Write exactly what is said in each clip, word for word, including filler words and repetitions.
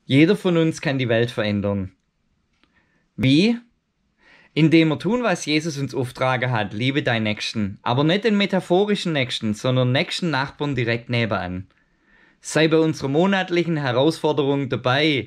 Jeder von uns kann die Welt verändern. Wie? Indem wir tun, was Jesus uns auftragen hat, liebe deinen Nächsten. Aber nicht den metaphorischen Nächsten, sondern nächsten Nachbarn direkt nebenan. Sei bei unserer monatlichen Herausforderung dabei.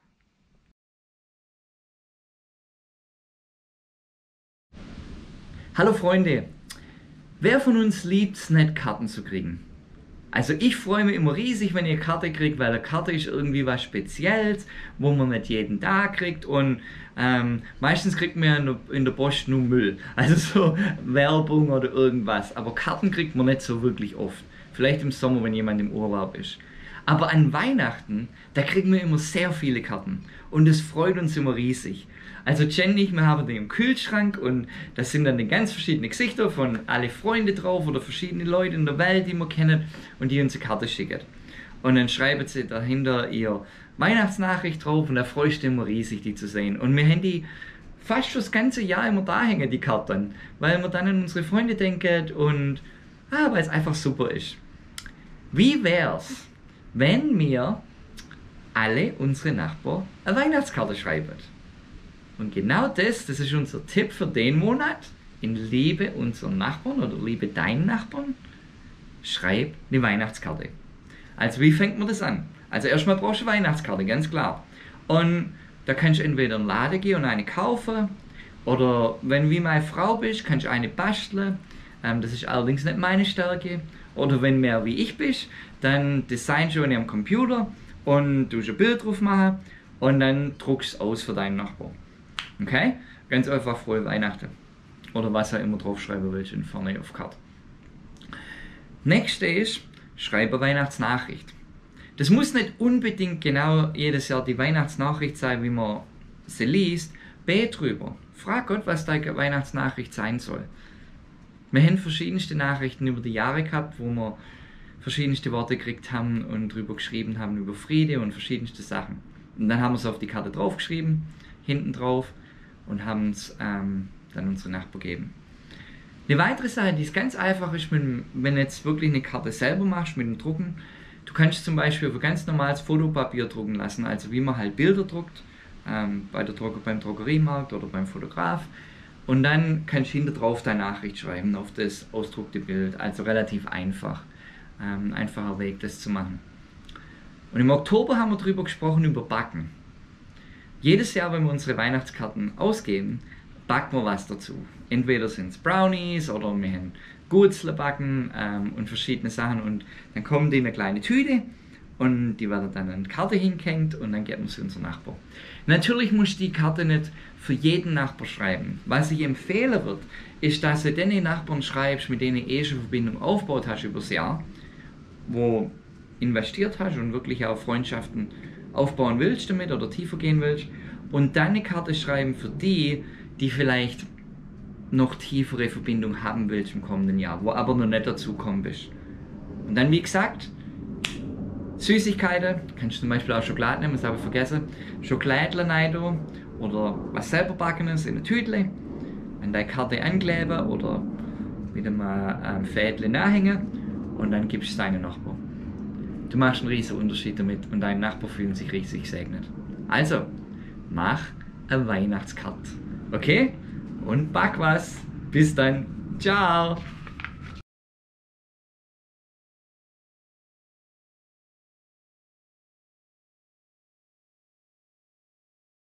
Hallo Freunde, wer von uns liebt es nicht, Karten zu kriegen? Also ich freue mich immer riesig, wenn ihr Karte kriegt, weil eine Karte ist irgendwie was Spezielles, wo man nicht jeden Tag kriegt, und ähm, meistens kriegt man ja in der Post nur Müll, also so Werbung oder irgendwas, aber Karten kriegt man nicht so wirklich oft, vielleicht im Sommer, wenn jemand im Urlaub ist. Aber an Weihnachten, da kriegen wir immer sehr viele Karten und es freut uns immer riesig. Also Jen und ich, wir haben den im Kühlschrank und da sind dann ganz verschiedene Gesichter von alle Freunde drauf oder verschiedene Leute in der Welt, die wir kennen und die uns eine Karte schicken. Und dann schreiben sie dahinter ihr Weihnachtsnachricht drauf und da freust du immer riesig, die zu sehen. Und wir haben die fast schon das ganze Jahr immer da hängen, die Karten, weil wir dann an unsere Freunde denken und ah, weil es einfach super ist. Wie wär's, wenn wir alle unsere Nachbarn eine Weihnachtskarte schreiben? Und genau das, das ist unser Tipp für den Monat. In Liebe unseren Nachbarn oder Liebe deinen Nachbarn, schreib eine Weihnachtskarte. Also wie fängt man das an? Also erstmal brauchst du eine Weihnachtskarte, ganz klar. Und da kannst du entweder in den Laden gehen und eine kaufen, oder wenn du wie meine Frau bist, kannst du eine basteln. Ähm, das ist allerdings nicht meine Stärke. Oder wenn mehr wie ich bist, dann designst du am Computer und du ein Bild drauf machen und dann druckst du es aus für deinen Nachbarn. Okay? Ganz einfach frohe Weihnachten. Oder was er immer draufschreiben willst in vorne auf Karte. Nächste ist, schreibe eine Weihnachtsnachricht. Das muss nicht unbedingt genau jedes Jahr die Weihnachtsnachricht sein, wie man sie liest. Bet drüber. Frag Gott, was deine Weihnachtsnachricht sein soll. Wir haben verschiedenste Nachrichten über die Jahre gehabt, wo wir verschiedenste Worte gekriegt haben und drüber geschrieben haben über Friede und verschiedenste Sachen. Und dann haben wir es auf die Karte draufgeschrieben, hinten drauf, und haben es ähm, dann unsere Nachbarn gegeben. Eine weitere Sache, die ist ganz einfach ist, mit, wenn du jetzt wirklich eine Karte selber machst mit dem Drucken, du kannst zum Beispiel auf ganz normales Fotopapier drucken lassen, also wie man halt Bilder druckt, ähm, bei der Drucker, beim Drogeriemarkt oder beim Fotograf, und dann kannst du hinter drauf deine Nachricht schreiben auf das ausgedruckte Bild, also relativ einfach, ähm, einfacher Weg das zu machen. Und im Oktober haben wir darüber gesprochen, über Backen. Jedes Jahr, wenn wir unsere Weihnachtskarten ausgeben, backen wir was dazu. Entweder sind es Brownies oder wir haben Gutzle backen ähm, und verschiedene Sachen, und dann kommen die in eine kleine Tüte und die werden dann an die Karte hingehängt und dann geben wir sie unserem Nachbar. Natürlich musst du die Karte nicht für jeden Nachbar schreiben. Was ich empfehlen würde, ist, dass du den Nachbarn schreibst, mit denen du eh schon Verbindung aufgebaut hast über das Jahr, wo investiert hast und wirklich auch Freundschaften aufbauen willst damit oder tiefer gehen willst, und dann eine Karte schreiben für die, die vielleicht noch tiefere Verbindung haben willst im kommenden Jahr, wo aber noch nicht dazu gekommen bist. Und dann, wie gesagt, Süßigkeiten, kannst du zum Beispiel auch Schokolade nehmen, das habe ich vergessen, Schokoladle rein oder was selber backen ist in eine Tüte, an deine Karte ankleben oder mit einem ähm, Fädchen nachhängen, und dann gibst du es deinen Nachbarn. Du machst einen riesen Unterschied damit und deine Nachbarn fühlen sich richtig gesegnet. Also, mach eine Weihnachtskarte. Okay? Und back was. Bis dann. Ciao.